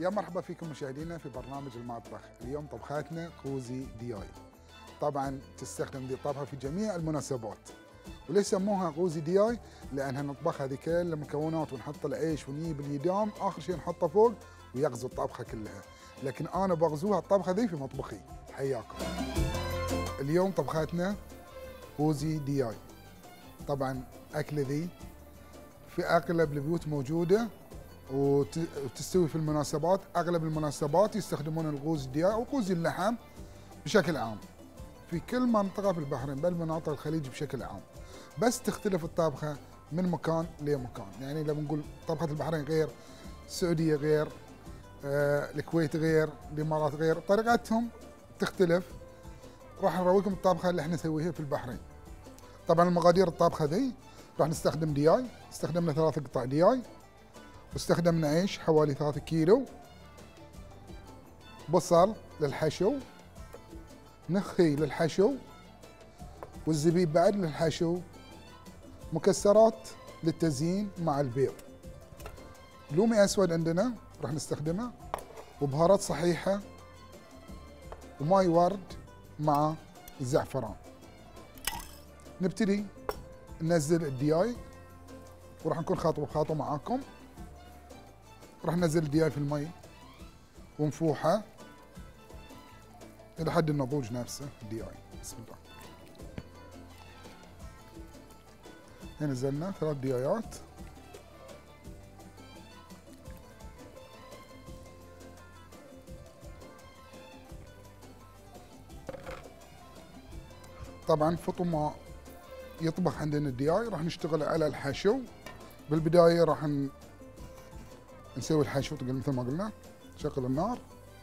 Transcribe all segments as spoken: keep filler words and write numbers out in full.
يا مرحبا فيكم مشاهدينا في برنامج المطبخ. اليوم طبخاتنا كوزي دي اي. طبعا تستخدم ذي الطبخه في جميع المناسبات. وليش سموها كوزي دي اي؟ لانها نطبخها ذي كل المكونات ونحط العيش ونجيب اليدام، اخر شيء نحطه فوق ويغزو الطبخه كلها. لكن انا بغزوها الطبخه ذي في مطبخي. حياكم. اليوم طبخاتنا كوزي دي اي. طبعا اكله ذي في اغلب البيوت موجوده وتستوي في المناسبات. اغلب المناسبات يستخدمون الغوز دي اي او غوز اللحم بشكل عام في كل منطقه في البحرين، بل مناطق الخليج بشكل عام. بس تختلف الطبخه من مكان لمكان، يعني لما نقول طبخه البحرين غير، السعوديه غير، آه، الكويت غير، الامارات غير، طريقتهم تختلف. راح نرويكم الطبخه اللي احنا نسويها في البحرين. طبعا المقادير الطبخه ذي راح نستخدم دياي، استخدمنا ثلاث قطع دياي، واستخدمنا عيش حوالي ثلاثة كيلو، بصل للحشو، نخي للحشو، والزبيب بعد للحشو، مكسرات للتزيين مع البيض، لومي اسود عندنا راح نستخدمه، وبهارات صحيحه، وماي ورد مع الزعفران. نبتدي ننزل الدياي وراح نكون خطوه بخطوه معاكم. راح ننزل الدياي في المي ونفوحه الى حد النضوج نفسه الدياي. بسم الله. هنا نزلنا ثلاث ديايات. طبعا فطو ما يطبخ عندنا الدياي راح نشتغل على الحشو. بالبدايه راح نسوي الحشو مثل ما قلنا. نشغل النار.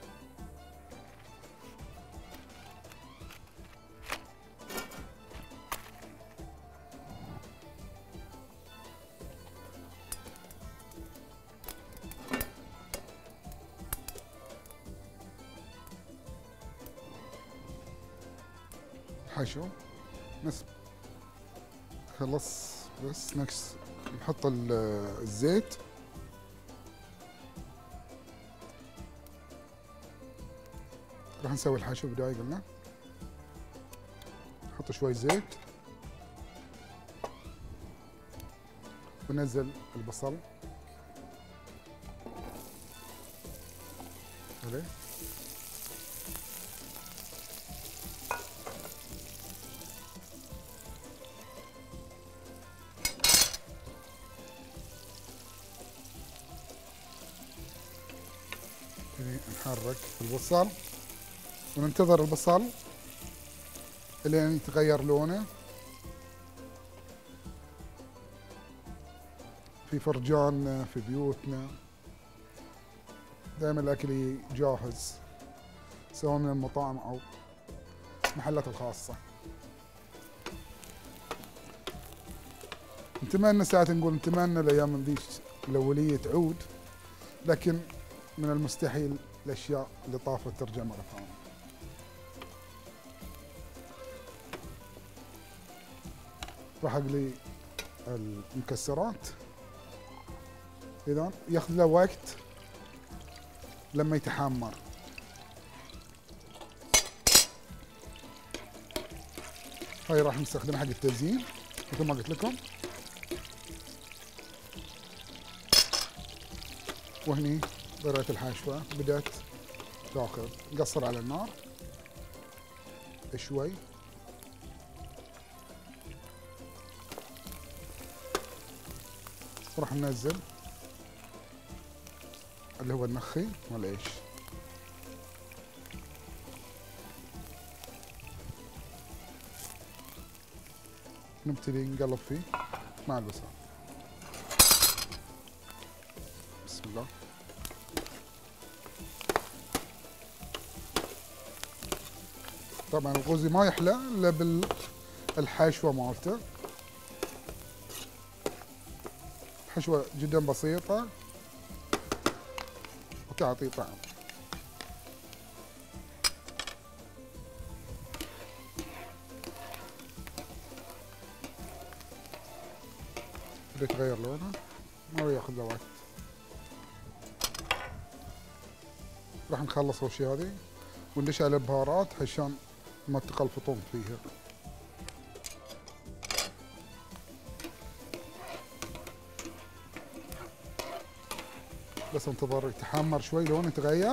الحشو نس خلص، بس نكس نحط الزيت. راح نسوي الحشو بداية قلنا. نحط شوي زيت وننزل البصل عليه. نحرك البصل وننتظر البصل لين يتغير لونه. في فرجاننا في بيوتنا دائما الاكل جاهز، سواء من المطاعم او المحلات الخاصه. نتمنى ساعات نقول نتمنى الايام ذي الاوليه تعود، لكن من المستحيل الاشياء اللي طافت ترجع مره ثانيه. راح اقلي المكسرات. اذا ياخذ له وقت لما يتحمر. هاي راح نستخدمها حق التزيين مثل ما قلت لكم. وهني طريقة الحشوة بدأت تاخذ. نقصر على النار شوي. وراح ننزل اللي هو النخي والعيش. نبتدي نقلب فيه مع البصل. بسم الله. طبعا الغوزي ما يحلى الا بالحشوه مالته. حشوه جدا بسيطه وتعطي طعم. يتغير لونه ما ياخذ له وقت. راح نخلص اول شيء هذه وندش على البهارات عشان ما تقلفطون فيها. بس انتظر يتحمر شوي لونه يتغير.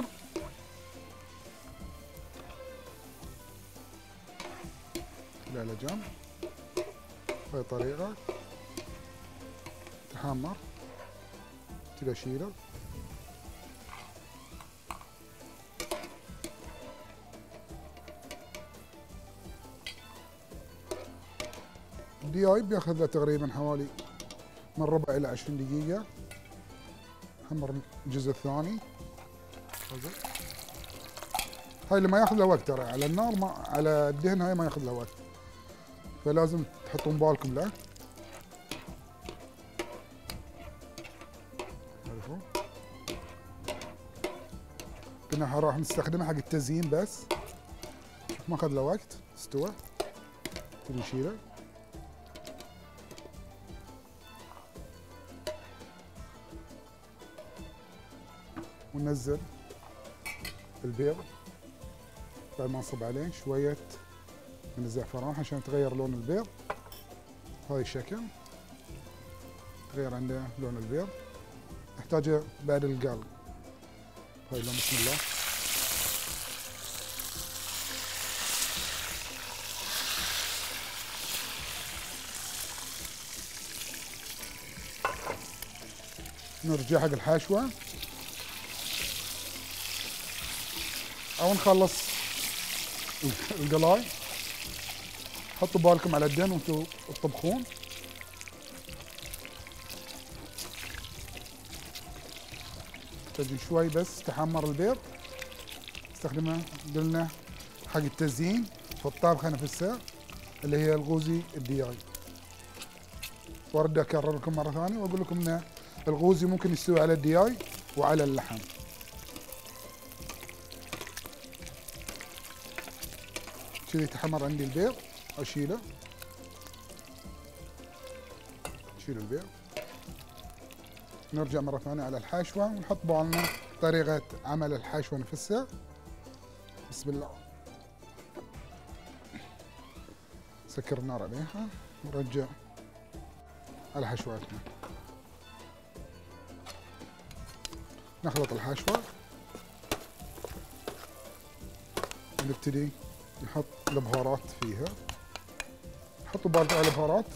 لا على جنب بهاي الطريقة تحمر كذا اشيله. الدي اي بياخذ له تقريبا حوالي من ربع الى عشرين دقيقة. حمر الجزء الثاني. هاي اللي ما ياخذ له وقت ترى على النار ما على الدهن هاي ما ياخذ له وقت. فلازم تحطون بالكم له. عرفوا؟ كنا راح نستخدمه حق التزيين بس. ما اخذ له وقت استوى. نشيله. وننزل البيض بعد ما نصب عليه شوية من الزعفران عشان يتغير لون البيض. هاي الشكل تغير عنده لون البيض. نحتاجه بعد القلب. هاي لون بسم الله. نرجع حق الحشوة او نخلص القلاي. حطوا بالكم على الدهن وانتم تطبخون. تجي شوي بس تحمر البيض. استخدمه قلنا حق التزيين في الطابخة نفسها اللي هي الغوزي الدي اي. وارد اكرر لكم مرة ثانية واقول لكم ان الغوزي ممكن يستوي على الدي اي وعلى اللحم. كذي يتحمر عندي البيض اشيله. نشيل البيض. نرجع مرة ثانية على الحشوة ونحط بالنا طريقة عمل الحشوة نفسها. بسم الله. سكر النار عليها ونرجع على حشواتنا. نخلط الحشوة. نبتدي نحط البهارات فيها. حطوا بالكم على البهارات.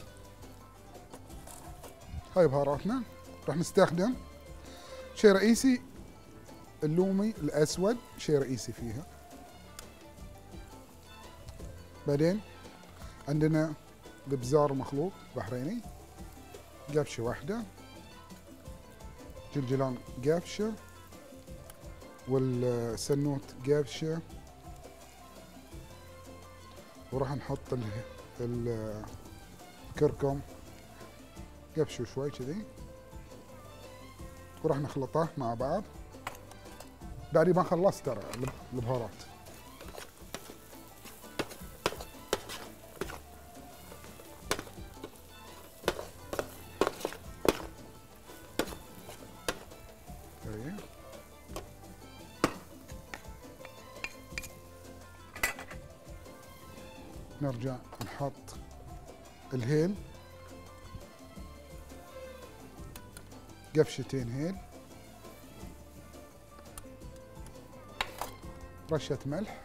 هاي بهاراتنا. راح نستخدم شيء رئيسي اللومي الاسود شيء رئيسي فيها. بعدين عندنا الابزار مخلوط بحريني قفشه واحده. جلجلان قفشه والسنوت قفشه. وراح نحط الكركم قفشه شوي كذي. وراح نخلطه مع بعض. بعد ما خلصت ترى البهارات. نرجع نحط الهيل قفشتين هيل. رشة ملح.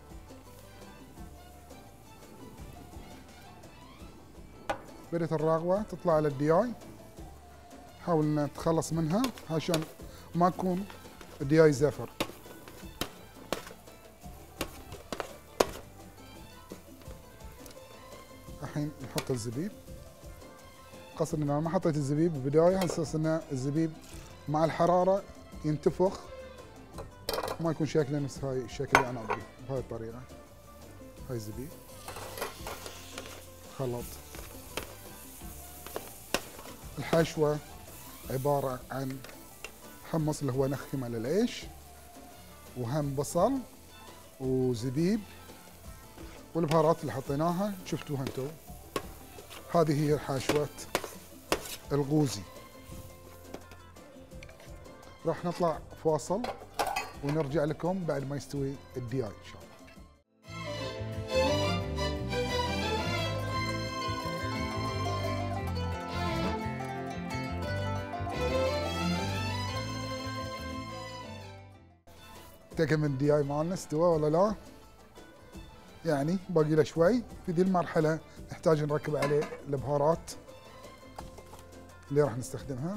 بدت الراغوة تطلع على الدي اي. حاول نتخلص منها عشان ما يكون الدي اي زفر. الحين نحط الزبيب. قصد ان انا ما حطيت الزبيب بالبدايه على اساس ان الزبيب مع الحراره ينتفخ ما يكون شكله نفس هاي الشكل اللي انا ابيه بهاي الطريقه. هاي الزبيب خلط. الحشوه عباره عن حمص اللي هو نخي على العيش وهم بصل وزبيب والبهارات اللي حطيناها شفتوها انتم. هذه هي حشوة الغوزي. راح نطلع فاصل ونرجع لكم بعد ما يستوي الدياي ان شاء الله. تكمل الدياي مالنا استوى ولا لا؟ يعني باقي له شوي. في ذي المرحلة نحتاج نركب عليه البهارات اللي راح نستخدمها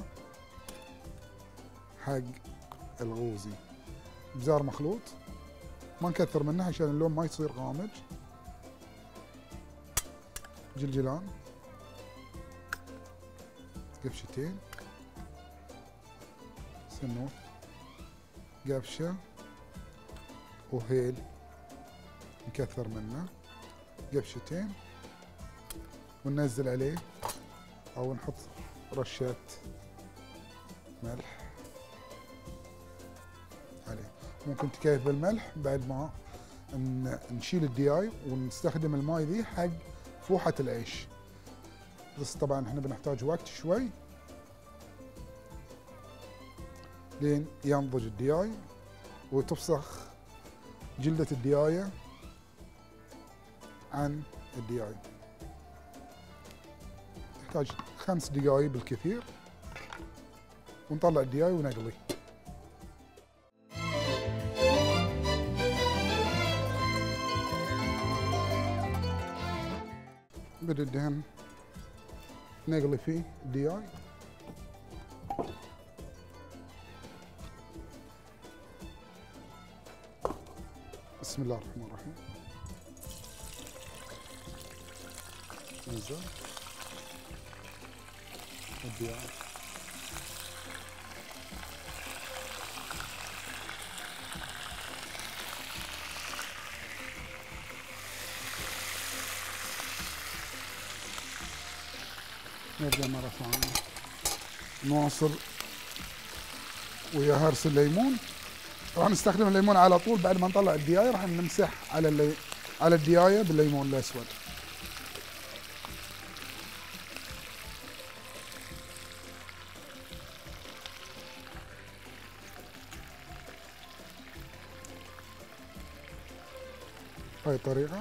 حق الغوزي. بزار مخلوط، ما نكثر منه عشان اللون ما يصير غامج. جلجلان، قفشتين، سنوت، قفشة، وهيل نكثر منه، قفشتين، وننزل عليه او نحط رشة ملح عليه. ممكن تكيف بالملح بعد ما نشيل الدياي ونستخدم الماي ذي حق فوحة العيش. بس طبعا احنا بنحتاج وقت شوي لين ينضج الدياي وتفسخ جلدة الدياية عن الدياي. نحتاج خمس دقايق بالكثير ونطلع الدياي ونقلي. بدأ الدهن نقلي فيه الدياي. بسم الله الرحمن الرحيم. ننزل الدياي. نرجع مرة ثانية نواصل ويا هرس الليمون. راح نستخدم الليمون على طول بعد ما نطلع الدياية. راح نمسح على اللي على الدياية بالليمون الأسود. هاي الطريقة.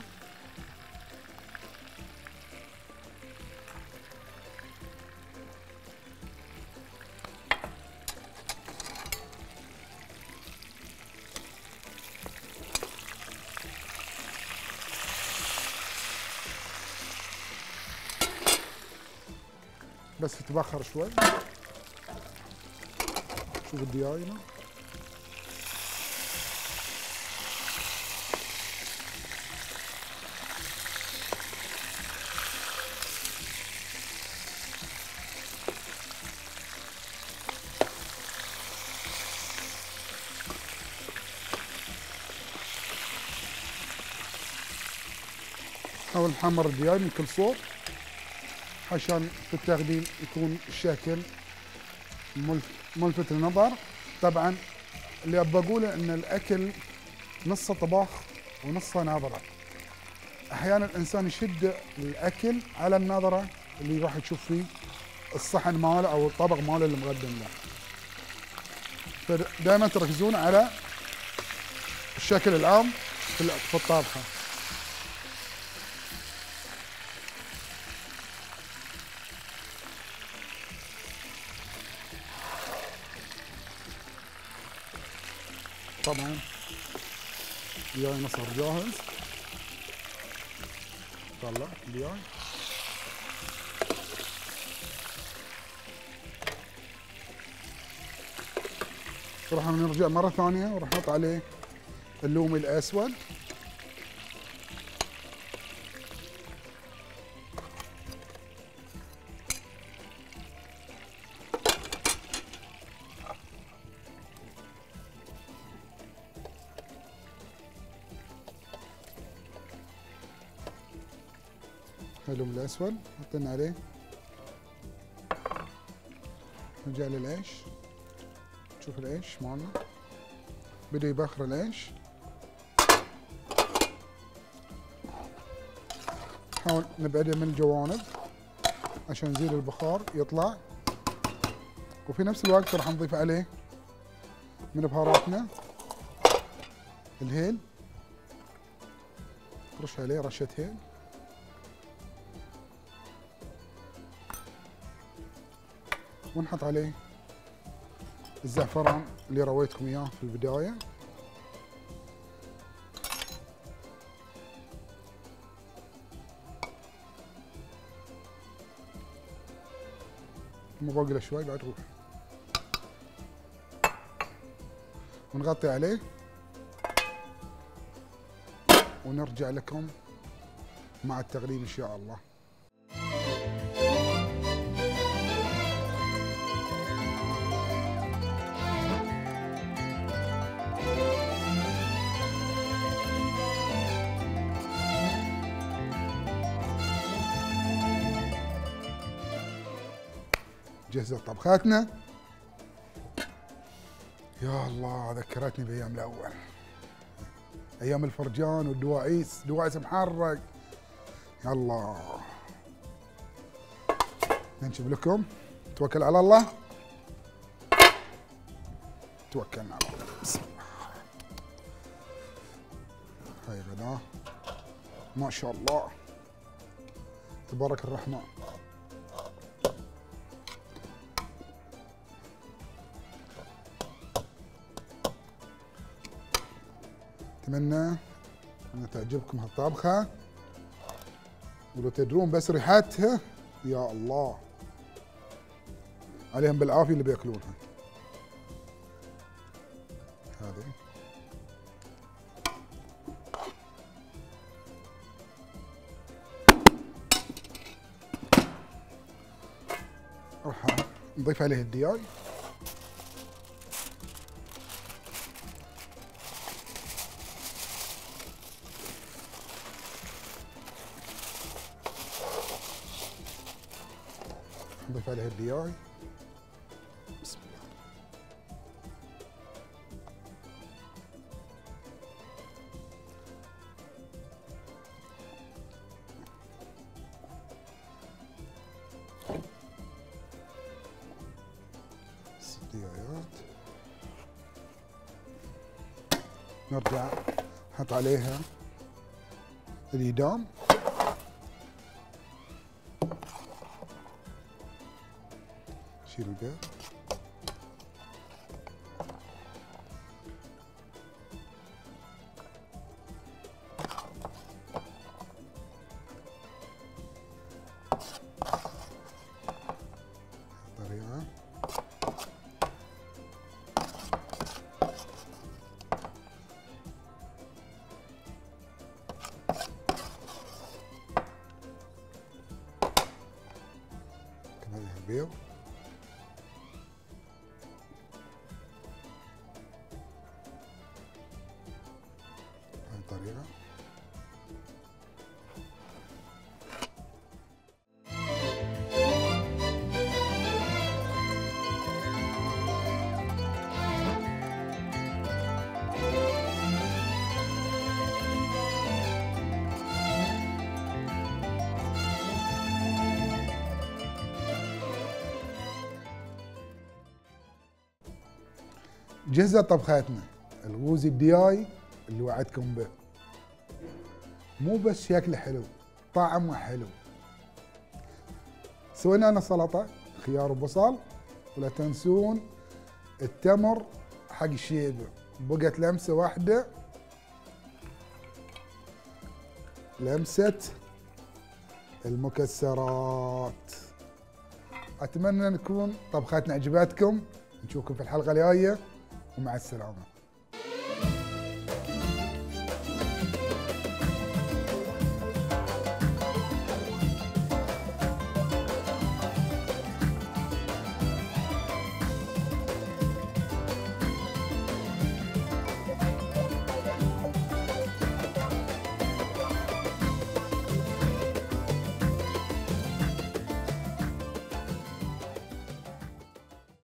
بس تتبخر شوي. شوف الدياي هنا. حاول نحمر الدياي من كل صوب عشان في التقديم يكون الشكل ملفت للنظر. طبعا اللي ابى اقوله ان الاكل نصه طباخ ونصه نظره. احيانا الانسان يشد الاكل على النظره اللي راح يشوف فيه الصحن ماله او الطبق ماله اللي مقدم له. فدائما تركزون على الشكل العام في الطابخه. طبعا الدياي نصر جاهز. طلع الدياي. راح نرجع مرة ثانية وراح نحط عليه اللومي الأسود. اللوم الأسود حطينا عليه. نرجع للعيش. شوف العيش مالنا بدأ يبخر العيش. نحاول نبعده من الجوانب عشان نزيل البخار يطلع. وفي نفس الوقت راح نضيف عليه من بهاراتنا الهيل رش عليه رشة هيل، ونحط عليه الزعفران اللي رويتكم اياه في البداية. مبقله شوي بعد روح، ونغطي عليه ونرجع لكم مع التقديم ان شاء الله. جهزت طبخاتنا. يا الله ذكرتني بايام الاول، ايام الفرجان والدواعيس، دواعيس محرق. يلا ننشف لكم. توكل على الله، توكلنا على الله. بسم الله. هاي غدا ما شاء الله تبارك الرحمن. اتمنى ان تعجبكم هالطبخه، ولو تدرون بس ريحتها يا الله عليهم بالعافيه اللي بياكلونها. هذه راح نضيف عليه الدياي. نضيف عليه الدياي. بسم الله. الديايات نرجع نحط عليها الإدام. شيل البيض. طريقة كمان البيض. طريقة جهزت طبخاتنا الغوزي الدياي اللي وعدتكم به. مو بس شكله حلو، طعمه حلو. سوينا لنا سلطه خيار وبصل، ولا تنسون التمر حق الشيبه. بقت لمسه واحده، لمسه المكسرات. اتمنى نكون طبخاتنا عجبتكم. نشوفكم في الحلقه الجايه، ومع السلامه.